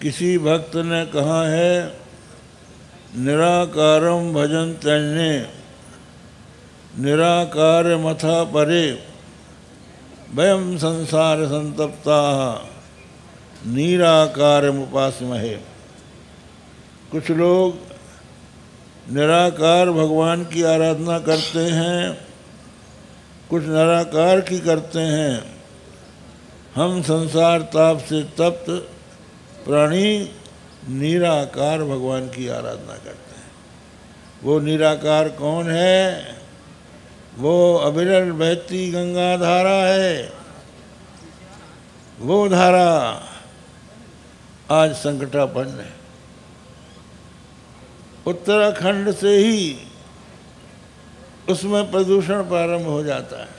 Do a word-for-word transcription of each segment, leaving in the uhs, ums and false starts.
किसी भक्त ने कहा है, निराकारम भजन तन्ने निराकार मथा परे वयम संसार संतप्ता निराकार उपासमहे। कुछ लोग निराकार भगवान की आराधना करते हैं, कुछ निराकार की करते हैं। हम संसार ताप से तप्त प्राणी निराकार भगवान की आराधना करते हैं। वो निराकार कौन है? वो अविरल बहती गंगा धारा है। वो धारा आज संकटापन्न है। उत्तराखंड से ही उसमें प्रदूषण प्रारंभ हो जाता है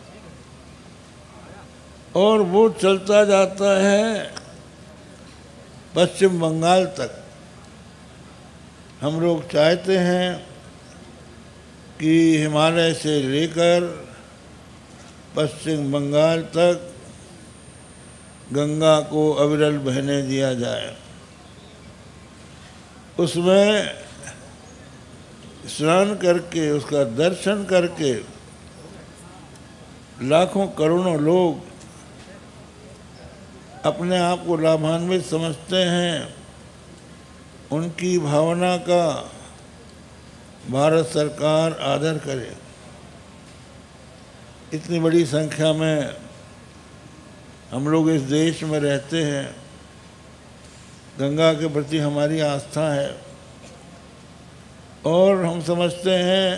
और वो चलता जाता है पश्चिम बंगाल तक। हम लोग चाहते हैं कि हिमालय से लेकर पश्चिम बंगाल तक गंगा को अविरल बहने दिया जाए। उसमें स्नान करके, उसका दर्शन करके लाखों करोड़ों लोग अपने आप को लाभान्वित समझते हैं। उनकी भावना का भारत सरकार आदर करे। इतनी बड़ी संख्या में हम लोग इस देश में रहते हैं। गंगा के प्रति हमारी आस्था है और हम समझते हैं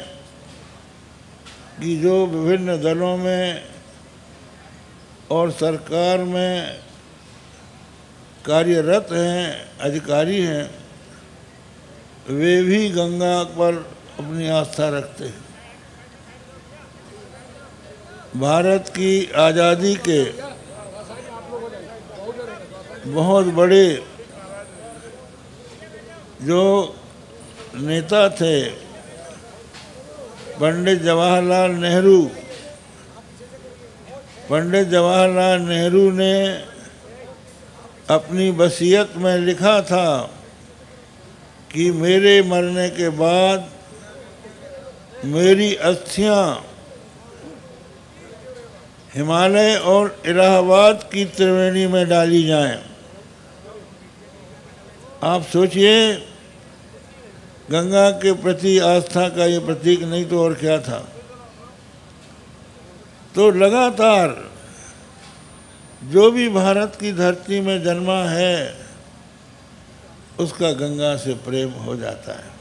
कि जो विभिन्न दलों में और सरकार में कार्यरत हैं, अधिकारी हैं, वे भी गंगा पर अपनी आस्था रखते हैं। भारत की आज़ादी के बहुत बड़े जो नेता थे, पंडित जवाहरलाल नेहरू, पंडित जवाहरलाल नेहरू ने अपनी वसीयत में लिखा था कि मेरे मरने के बाद मेरी अस्थियां हिमालय और इलाहाबाद की त्रिवेणी में डाली जाएं। आप सोचिए, गंगा के प्रति आस्था का ये प्रतीक नहीं तो और क्या था। तो लगातार जो भी भारत की धरती में जन्मा है उसका गंगा से प्रेम हो जाता है।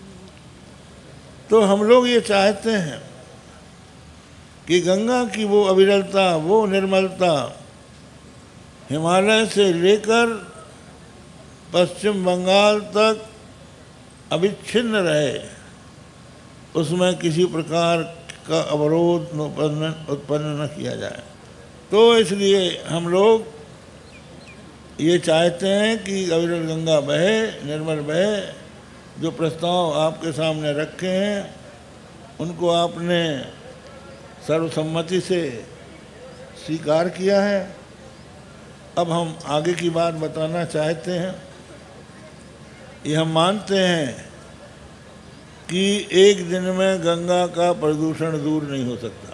तो हम लोग ये चाहते हैं कि गंगा की वो अविरलता, वो निर्मलता हिमालय से लेकर पश्चिम बंगाल तक अविच्छिन्न रहे, उसमें किसी प्रकार का अवरोध उत्पन्न उत्पन्न न किया जाए। तो इसलिए हम लोग ये चाहते हैं कि अविरल गंगा बहे, निर्मल बहे। जो प्रस्ताव आपके सामने रखे हैं उनको आपने सर्वसम्मति से स्वीकार किया है। अब हम आगे की बात बताना चाहते हैं। ये हम मानते हैं कि एक दिन में गंगा का प्रदूषण दूर नहीं हो सकता।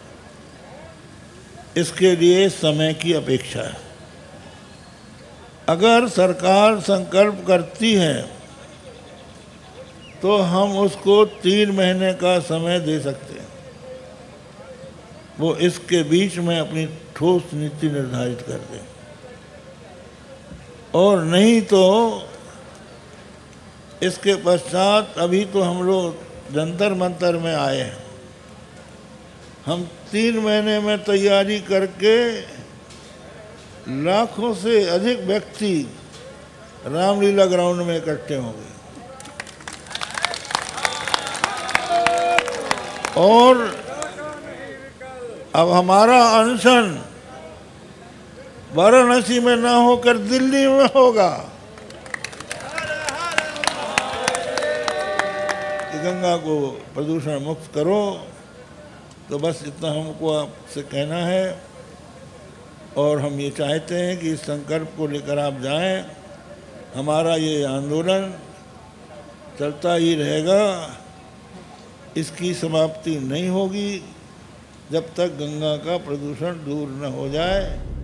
इसके लिए समय की अपेक्षा है। अगर सरकार संकल्प करती है तो हम उसको तीन महीने का समय दे सकते हैं। वो इसके बीच में अपनी ठोस नीति निर्धारित कर दें, और नहीं तो इसके पश्चात, अभी तो हम लोग जंतर मंतर में आए हैं, हम तीन महीने में तैयारी करके लाखों से अधिक व्यक्ति रामलीला ग्राउंड में इकट्ठे होंगे और अब हमारा अनशन वाराणसी में ना होकर दिल्ली में होगा कि गंगा को प्रदूषण मुक्त करो। तो बस इतना हमको आपसे कहना है, और हम ये चाहते हैं कि इस संकल्प को लेकर आप जाएं हमारा ये आंदोलन चलता ही रहेगा। इसकी समाप्ति नहीं होगी जब तक गंगा का प्रदूषण दूर न हो जाए।